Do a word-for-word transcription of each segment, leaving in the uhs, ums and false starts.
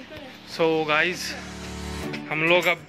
So guys हम लोग अब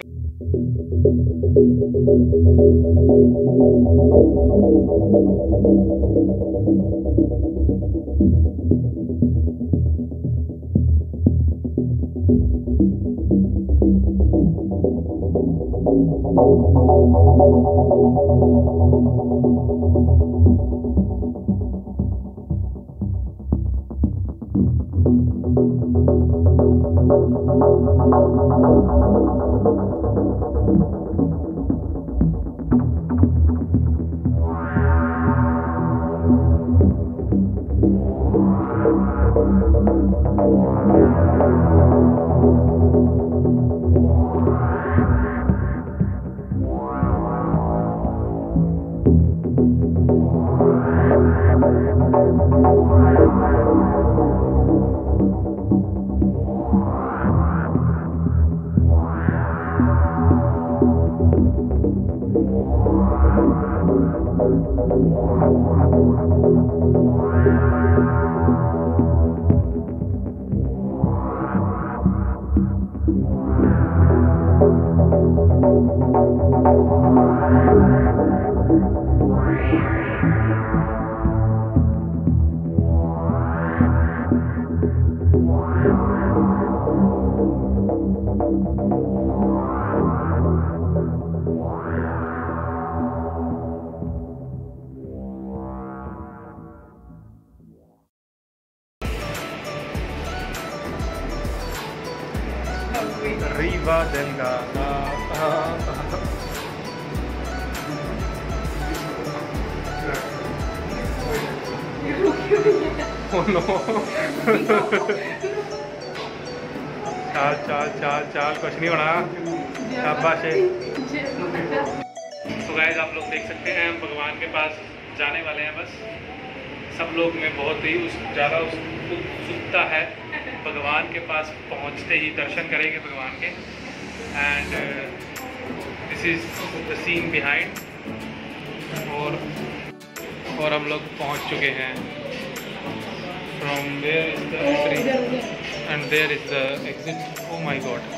Riva del Garda. Oh no. चाल चाल चाल चाल कुछ नहीं होना। शाबाश। तो गाइस आप लोग देख सकते हैं हम भगवान के पास जाने वाले हैं। बस सब लोग में बहुत ही उस ज़्यादा उत्सुकता है भगवान के पास पहुंचते ही दर्शन करेंगे भगवान के। And this is the scene behind. और और हम लोग पहुंच चुके हैं। From there is the entry and there is the exit. Oh my god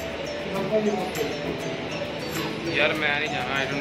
यार मैं नहीं जाना। I don't know.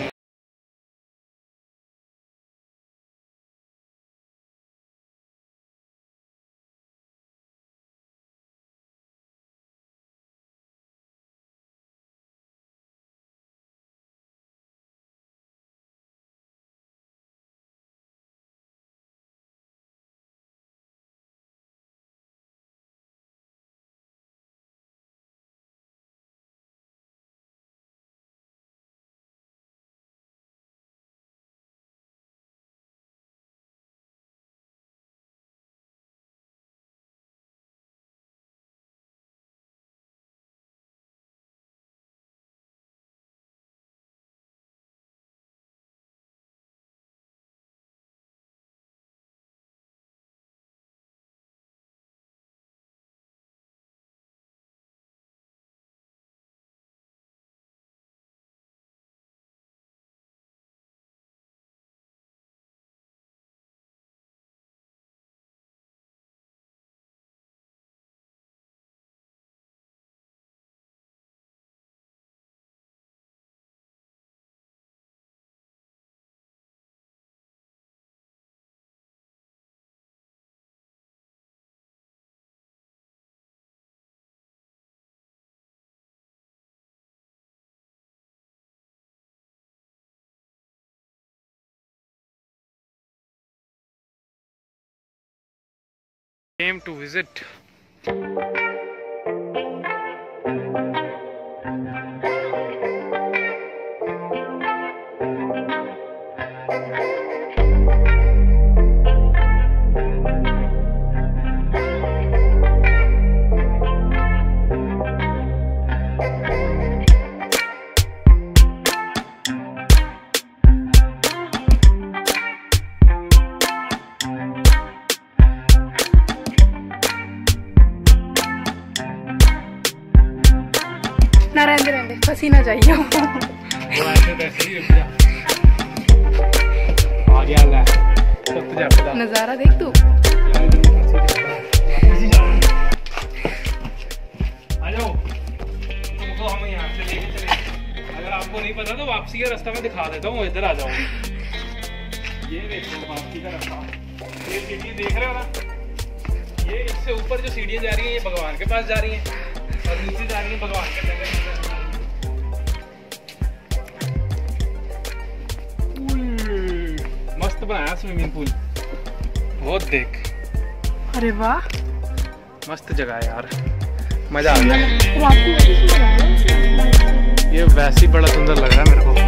Came to visit. ना रहने रहने पसीना चाहिए। वो ऐसे वैसे ही आ गया ला सब तुझे पता। नज़ारा देख तू। आपको नहीं पता तो वापसी का रास्ता मैं दिखा देता हूँ, इधर आ जाओ। ये देखो वापसी का रास्ता, ये सीढ़ी देख रहे हो ना, ये इससे ऊपर जो सीढ़ियाँ जा रही हैं ये भगवान के पास जा रही हैं और नीचे जा रही हैं भगवान के जगह। मस्त बनाया स्विमिंग पूल, बहुत देख। अरे वाह, मस्त जगह है यार, मजा आ गया। तो आपको वैसे सुंदर लग रहा है? ये वैसे ही बड़ा सुंदर लग रहा है मेरे को।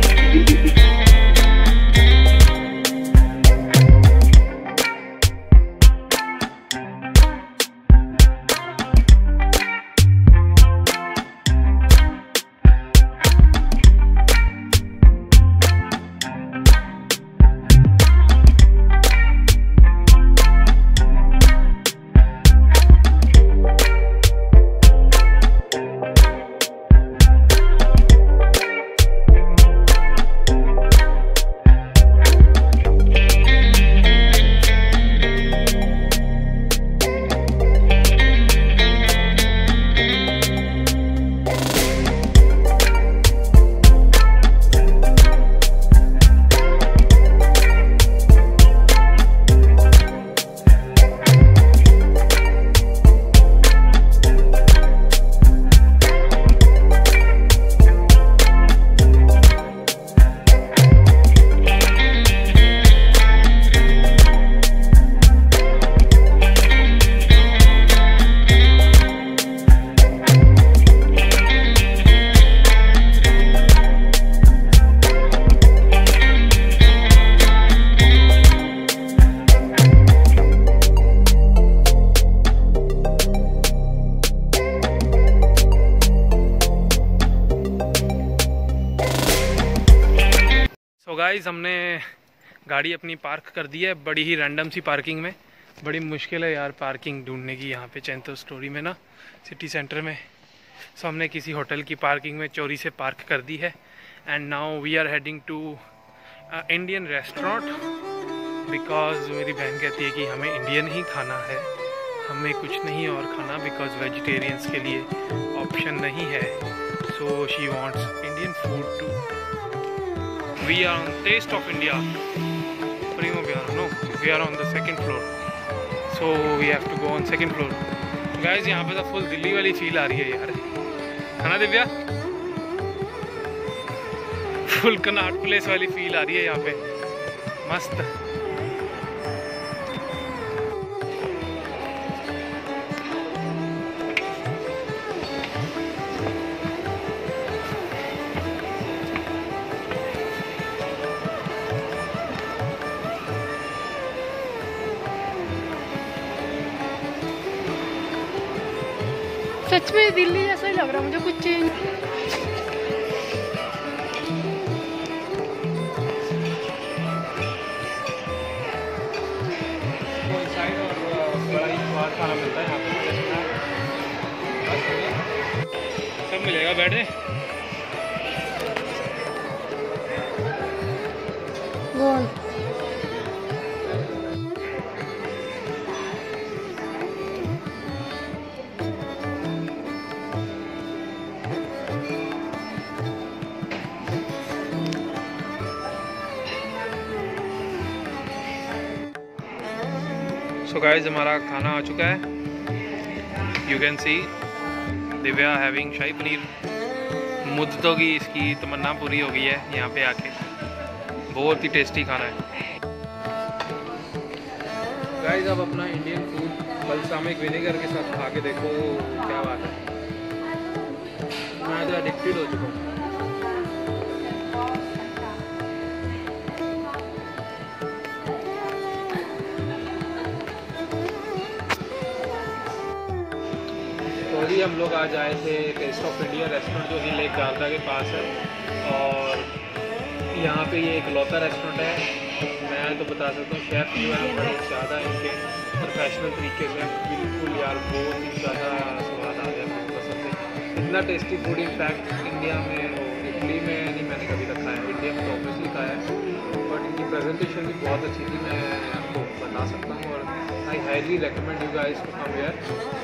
गाइस हमने गाड़ी अपनी पार्क कर दी है बड़ी ही रैंडम सी पार्किंग में। बड़ी मुश्किल है यार पार्किंग ढूंढने की यहाँ पे चैंतो स्टोरी में ना, सिटी सेंटर में। सो हमने किसी होटल की पार्किंग में चोरी से पार्क कर दी है and now we are heading to Indian restaurant because मेरी बहन कहती है कि हमें इंडियन ही खाना है, हमें कुछ नहीं और खाना, बिकॉज वेजिटेरियंस के लिए ऑप्शन नहीं है। So she wants Indian food too. We are on Taste of India, Primo Piano. No, we are on the second floor, so we have to go on second floor. Guys, यहाँ पे तो full Delhi वाली feel आ रही है यार, है ना दिव्या? फुल कनॉट प्लेस वाली फील आ रही है यहाँ पे, मस्त। सच में दिल्ली जैसा ही लग रहा है मुझे, कुछ चेंज। खाना मिलता है यहाँ पे, सब मिलेगा, बैठे। गोल सो गाइस हमारा खाना आ चुका है। You can see Divya having shahi paneer. मुद्दतों की इसकी तमन्ना पूरी हो गई है यहाँ पे आके, बहुत ही टेस्टी खाना है। गाइस अब अपना इंडियन फूड बलसामिक विनेगर के साथ खा के देखो, क्या बात है। मैं तो एडिक्टेड हो चुका हूँ। अभी हम लोग आज आए थे टेस्ट ऑफ इंडिया रेस्टोरेंट, जो कि लेक गार्दा के पास है। और यहाँ पे ये एक लौता रेस्टोरेंट है। मैं तो बता सकता हूँ शेफ़ जो है बड़े ज़्यादा इनके प्रोफेशनल तरीके से, बिल्कुल यार बहुत ही ज़्यादा स्वाद आ गया, मुझे पसंद है। इतना टेस्टी फूड इनफैक्ट इंडिया में, इटली में नहीं मैंने कभी रखा है, इंडिया में तो ऑब्वियसली खाया है, बट इनकी प्रेजेंटेशन भी बहुत अच्छी थी, मैं आपको बता सकता हूँ। और I highly recommend you guys to come here.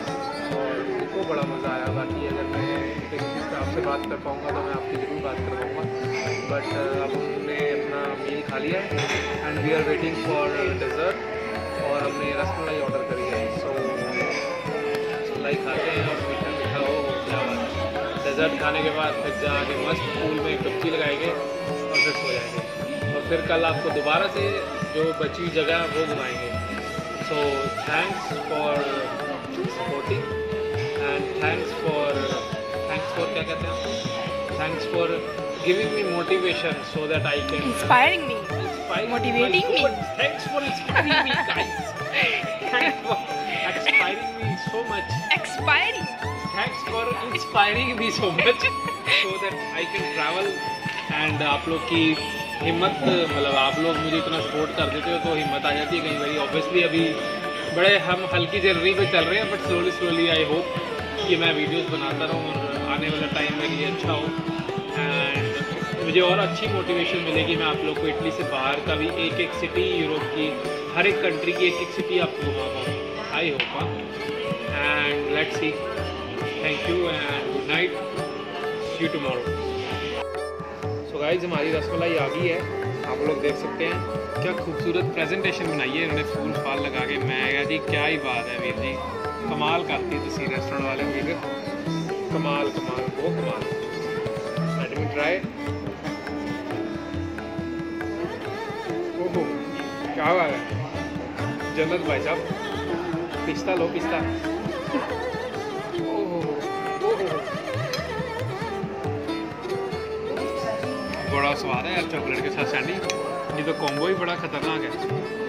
और उनको बड़ा मज़ा आया। बाकी अगर मैं किसी से आपसे बात कर पाऊँगा तो मैं आपकी ज़रूर बात कर पाऊँगा। बट अब हमने अपना मील खा लिया है and we are waiting for dessert, और हमने रसमलाई ऑर्डर करी है। सो रसमलाई खाते हैं और मीठा मीठा हो क्या बात। डेज़र्ट खाने के बाद फिर जाके मस्त पूल में एक डुबकी लगाएंगे और फिर सो जाएंगे, और फिर कल आपको दोबारा से जो बची हुई जगह है वो घुमाएंगे। So thanks for supporting and thanks for thanks for क्या कहते हैं thanks for giving me motivation so that I can Inspiring me. inspire Motivating me. Thanks for inspiring me, guys. Thanks for inspiring me so much. Expiring. Thanks for inspiring me so much so that I can travel. And आप लोग की हिम्मत, मतलब आप लोग मुझे इतना support कर देते हो तो हिम्मत आ जाती है कई बारी। ऑब्वियसली अभी बड़े हम हल्की जर्नी पे चल रहे हैं, but slowly slowly I hope कि मैं वीडियोस बनाता रहूँ और आने वाला टाइम मेरे लिए अच्छा हो एंड मुझे और अच्छी मोटिवेशन मिलेगी। मैं आप लोग को इटली से बाहर का भी एक एक सिटी, यूरोप की हर एक कंट्री की एक एक सिटी आपको घुमा पाऊँ, आई होप। हाँ, and let's see. Thank you and good night, see you tomorrow. So guys, हमारी रसमलाई आ गई है, आप लोग देख सकते हैं। क्या खूबसूरत प्रेजेंटेशन बनाई है इन्होंने फूल फाल लगा के। मैं कहा जी क्या ही बात है वीर जी, कमाल करती तुसी रेस्टोरेंट वाले वीर, कमाल कमाल वो कमाल। Let me try. ओहो क्या बात है, जन्नत भाई साहब। पिस्ता लो पिस्ता। ओहो ओहो बड़ा स्वाद है यार चॉकलेट के साथ सैंडविच, ये तो कॉम्बो ही बड़ा खतरनाक है।